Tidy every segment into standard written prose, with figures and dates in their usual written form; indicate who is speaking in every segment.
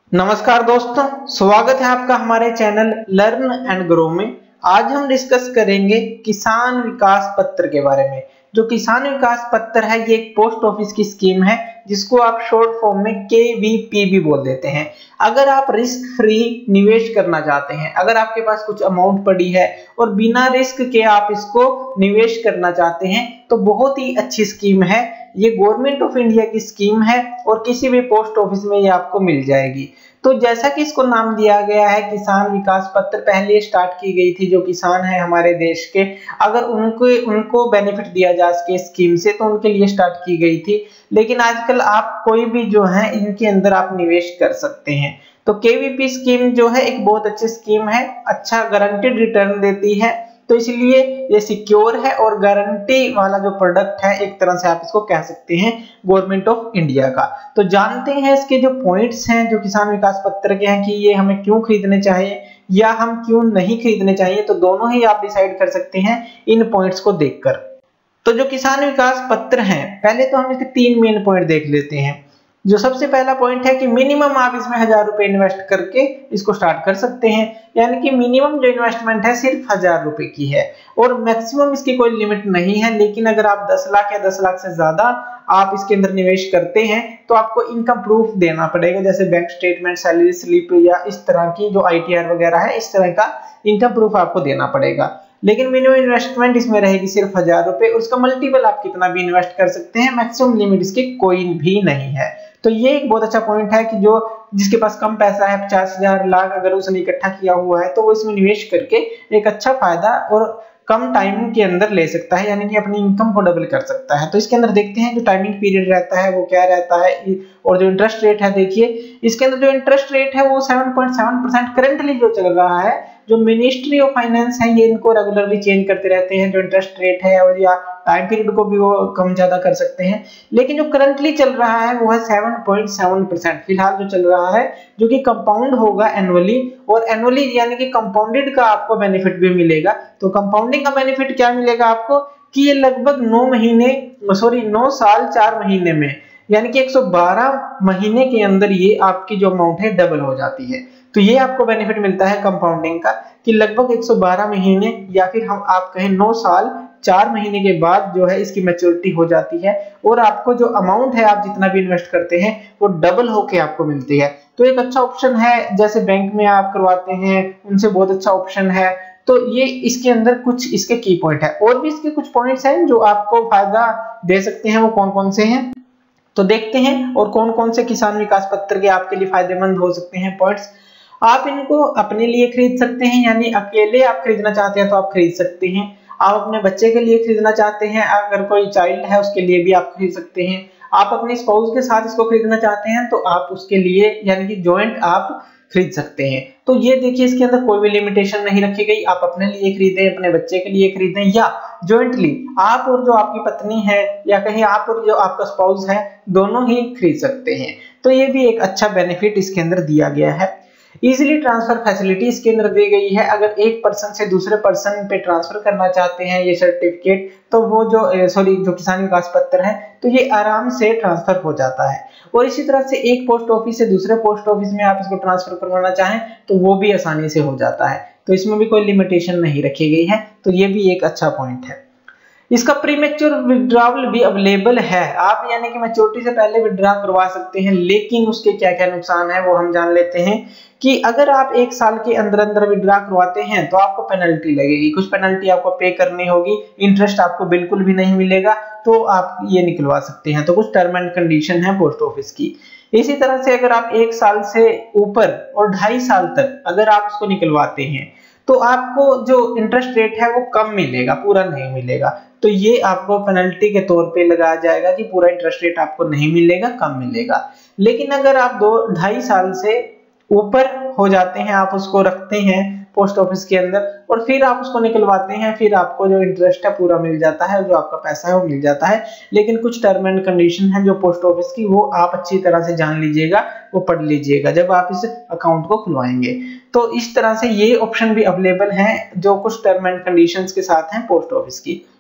Speaker 1: नमस्कार दोस्तों, स्वागत है आपका हमारे चैनल लर्न एंड ग्रो में। आज हम डिस्कस करेंगे किसान विकास पत्र के बारे में। जो किसान विकास पत्र है ये एक पोस्ट ऑफिस की स्कीम है जिसको आप शॉर्ट फॉर्म में KVP भी बोल देते हैं। अगर आप रिस्क फ्री निवेश करना चाहते हैं, अगर आपके पास कुछ अमाउंट पड़ी है और बिना रिस्क के आप इसको निवेश करना चाहते हैं तो बहुत ही अच्छी स्कीम है। ये गवर्नमेंट ऑफ इंडिया की स्कीम है और किसी भी पोस्ट ऑफिस में ये आपको मिल जाएगी। तो जैसा कि इसको नाम दिया गया है किसान विकास पत्र, पहले स्टार्ट की गई थी जो किसान है हमारे देश के, अगर उनको बेनिफिट दिया जा सके स्कीम से तो उनके लिए स्टार्ट की गई थी। लेकिन आजकल आप कोई भी जो है इनके अंदर आप निवेश कर सकते हैं। तो KVP स्कीम जो है एक बहुत अच्छी स्कीम है, अच्छा गारंटीड रिटर्न देती है, तो इसलिए ये सिक्योर है और गारंटी वाला जो प्रोडक्ट है एक तरह से आप इसको कह सकते हैं गवर्नमेंट ऑफ इंडिया का। तो जानते हैं इसके जो पॉइंट्स हैं जो किसान विकास पत्र के हैं कि ये हमें क्यों खरीदने चाहिए या हम क्यों नहीं खरीदने चाहिए, तो दोनों ही आप डिसाइड कर सकते हैं इन पॉइंट्स को देखकर। तो जो किसान विकास पत्र हैं, पहले तो हम इसके 3 मेन पॉइंट देख लेते हैं। जो सबसे पहला पॉइंट है कि मिनिमम आप इसमें 1000 रुपए इन्वेस्ट करके इसको स्टार्ट कर सकते हैं, यानी कि मिनिमम जो इन्वेस्टमेंट है सिर्फ 1000 रुपए की है और मैक्सिमम इसकी कोई लिमिट नहीं है। लेकिन अगर आप 10 लाख या 10 लाख से ज्यादा आप इसके अंदर निवेश करते हैं तो आपको इनकम प्रूफ देना पड़ेगा, जैसे बैंक स्टेटमेंट, सैलरी स्लिप या इस तरह की जो ITR वगैरह है, इस तरह का इनकम प्रूफ आपको देना पड़ेगा। लेकिन मिनिमम इन्वेस्टमेंट इसमें रहेगी सिर्फ 1000 रुपए, उसका मल्टीपल आप कितना भी इन्वेस्ट कर सकते हैं, मैक्सिमम लिमिट इसकी कोई भी नहीं है। तो ये एक बहुत अच्छा पॉइंट है कि जो जिसके पास कम पैसा है, 50,000 लाख अगर उसने इकट्ठा किया हुआ है तो वो इसमें निवेश करके एक अच्छा फायदा और कम टाइम के अंदर ले सकता है, यानी कि अपनी इनकम को डबल कर सकता है। तो इसके अंदर देखते हैं जो टाइमिंग पीरियड रहता है वो क्या रहता है और जो इंटरेस्ट रेट है, देखिए इसके अंदर जो इंटरेस्ट रेट है वो 7.7% करंटली जो चल रहा है। जो मिनिस्ट्री ऑफ फाइनेंस है ये इनको रेगुलरली चेंज करते रहते हैं जो इंटरेस्ट रेट है, और या टाइम पीरियड को भी वो कम ज्यादा कर सकते हैं। लेकिन जो करंटली चल रहा है वो है 7.7% फिलहाल जो चल रहा है, जो कि कंपाउंड होगा एनुअली, और एनुअली यानी कि कंपाउंडेड का आपको बेनिफिट भी मिलेगा। तो कंपाउंडिंग का बेनिफिट क्या मिलेगा आपको कि ये लगभग 9 साल 4 महीने में, यानी कि 112 महीने के अंदर ये आपकी जो अमाउंट है डबल हो जाती है। तो ये आपको बेनिफिट मिलता है कंपाउंडिंग का कि लगभग 112 महीने या फिर हम आप कहें 9 साल 4 महीने के बाद जो है इसकी मैच्योरिटी हो जाती है और आपको जो अमाउंट है आप जितना भी इन्वेस्ट करते हैं वो डबल होके आपको मिलती है। तो एक अच्छा ऑप्शन है, जैसे बैंक में आप करवाते हैं उनसे बहुत अच्छा ऑप्शन है। तो ये इसके अंदर कुछ इसके की पॉइंट है, और भी इसके कुछ पॉइंट्स हैं जो आपको फायदा दे सकते हैं। वो कौन कौन से हैं तो देखते हैं, और कौन कौन से किसान विकास पत्र के आपके लिए फायदेमंद हो सकते हैं पॉइंट्स। आप इनको अपने लिए खरीद सकते हैं, यानी अकेले आप खरीदना चाहते हैं तो आप खरीद सकते हैं। आप अपने बच्चे के लिए खरीदना चाहते हैं, अगर कोई चाइल्ड है उसके लिए भी आप खरीद सकते हैं। आप अपने स्पाउस के साथ इसको खरीदना चाहते हैं तो आप उसके लिए यानी कि जॉइंट आप खरीद सकते हैं। तो ये देखिए इसके अंदर कोई भी लिमिटेशन नहीं रखी गई, आप अपने लिए खरीदें, अपने बच्चे के लिए खरीदें, या जॉइंटली आप और जो आपकी पत्नी है या कहीं आप और जो आपका स्पाउस है दोनों ही खरीद सकते हैं। तो ये भी एक अच्छा बेनिफिट इसके अंदर दिया गया है। इजीली ट्रांसफर फैसिलिटी इसके अंदर दी गई है, अगर एक पर्सन से दूसरे पर्सन पे ट्रांसफर करना चाहते हैं ये सर्टिफिकेट, तो वो जो किसान विकास पत्र है तो ये आराम से ट्रांसफर हो जाता है। और इसी तरह से एक पोस्ट ऑफिस से दूसरे पोस्ट ऑफिस में आप इसको ट्रांसफर करवाना चाहें तो वो भी आसानी से हो जाता है। तो इसमें भी कोई लिमिटेशन नहीं रखी गई है, तो ये भी एक अच्छा पॉइंट है। इसका प्रीमेच्योर विड्रॉवल भी अवेलेबल है, आप यानी कि मैच्योरिटी से पहले विड्रॉ करवा सकते हैं। लेकिन उसके क्या क्या नुकसान है वो हम जान लेते हैं कि अगर आप 1 साल के अंदर अंदर विड्रॉ करवाते हैं तो आपको पेनल्टी लगेगी, कुछ पेनल्टी आपको पे करनी होगी, इंटरेस्ट आपको बिल्कुल भी नहीं मिलेगा, तो आप ये निकलवा सकते हैं। तो कुछ टर्म एंड कंडीशन है पोस्ट ऑफिस की। इसी तरह से अगर आप 1 साल से ऊपर और 2.5 साल तक अगर आप उसको निकलवाते हैं तो आपको जो इंटरेस्ट रेट है वो कम मिलेगा, पूरा नहीं मिलेगा। तो ये आपको पेनल्टी के तौर पे लगाया जाएगा कि पूरा इंटरेस्ट रेट आपको नहीं मिलेगा, कम मिलेगा। लेकिन अगर आप 2-2.5 साल से ऊपर हो जाते हैं, आप उसको रखते हैं पोस्ट ऑफिस के अंदर और फिर आप उसको निकलवाते हैं, फिर आपको जो इंटरेस्ट है पूरा मिल जाता है, जो आपका पैसा है वो मिल जाता है। लेकिन कुछ टर्म एंड कंडीशन है जो पोस्ट ऑफिस की, वो आप अच्छी तरह से जान लीजिएगा, वो पढ़ लीजिएगा जब आप इस अकाउंट को खुलवाएंगे। तो इस तरह से ये ऑप्शन भी अवेलेबल है जो कुछ टर्म एंड कंडीशंस के साथ हैं पोस्ट ऑफिस की।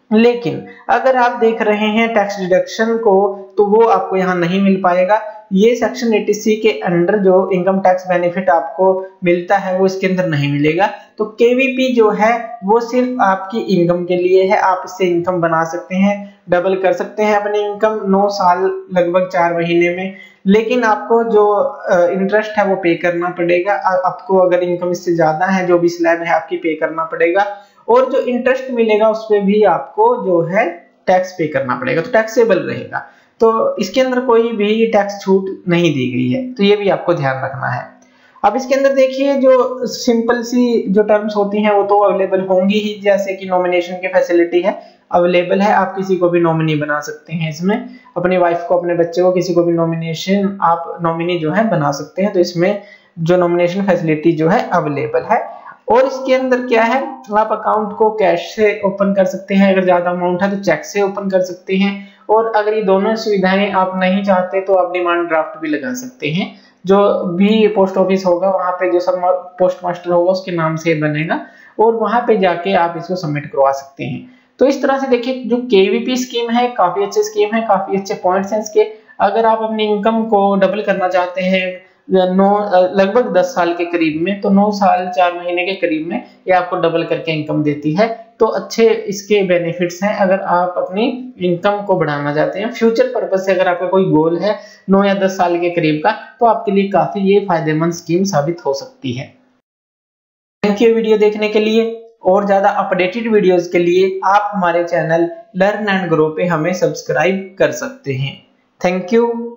Speaker 1: लेकिन अगर आप देख रहे हैं टैक्स डिडक्शन को, तो वो आपको यहाँ नहीं मिल पाएगा। ये सेक्शन 80C के अंडर जो इनकम टैक्स बेनिफिट आपको मिलता है वो इसके अंदर नहीं मिलेगा। तो केवीपी जो है वो सिर्फ आपकी इनकम के लिए है, आप इससे इनकम बना सकते हैं, डबल कर सकते हैं अपनी इनकम 9 साल लगभग 4 महीने में। लेकिन आपको जो इंटरेस्ट है वो पे करना पड़ेगा। आपको अगर इनकम इससे ज्यादा है, जो भी स्लैब है आपकी, पे करना पड़ेगा। और जो इंटरेस्ट मिलेगा उस पे भी आपको जो है टैक्स पे करना पड़ेगा, तो टैक्सेबल रहेगा। तो इसके अंदर कोई भी टैक्स छूट नहीं दी गई है, तो ये भी आपको ध्यान रखना है। अब इसके अंदर देखिए जो सिंपल सी जो टर्म्स होती हैं वो तो अवेलेबल होंगी ही, जैसे कि नॉमिनेशन की फैसिलिटी है, अवेलेबल है। आप किसी को भी नॉमिनी बना सकते हैं इसमें, अपनी वाइफ को, अपने बच्चे को, किसी को भी नॉमिनेशन आप नॉमिनी जो है बना सकते हैं। तो इसमें जो नॉमिनेशन फैसिलिटी जो है अवेलेबल है। और इसके अंदर क्या है, आप अकाउंट को कैश से ओपन कर सकते हैं, अगर ज्यादा अमाउंट है तो चेक से ओपन कर सकते हैं। और अगर ये दोनों सुविधाएं आप नहीं चाहते तो आप डिमांड ड्राफ्ट भी लगा सकते हैं। जो भी पोस्ट ऑफिस होगा वहां पे जो सब पोस्ट मास्टर होगा उसके नाम से बनेगा, और वहां पे जाके आप इसको सबमिट करवा सकते हैं। तो इस तरह से देखिए जो केवीपी स्कीम है काफी अच्छी स्कीम है, काफी अच्छे पॉइंट्स हैं इसके। अगर आप अपनी इनकम को डबल करना चाहते हैं लगभग 10 साल के करीब में, तो 9 साल 4 महीने के करीब में ये आपको डबल करके इनकम देती है। तो अच्छे इसके बेनिफिट्स हैं अगर आप अपनी इनकम को बढ़ाना चाहते हैं। फ्यूचर पर्पज से अगर आपका कोई गोल है 9 या 10 साल के करीब का, तो आपके लिए काफी ये फायदेमंद स्कीम साबित हो सकती है। थैंक यू वीडियो देखने के लिए। और ज्यादा अपडेटेड वीडियोस के लिए आप हमारे चैनल लर्न एंड ग्रो पे हमें सब्सक्राइब कर सकते हैं। Thank you.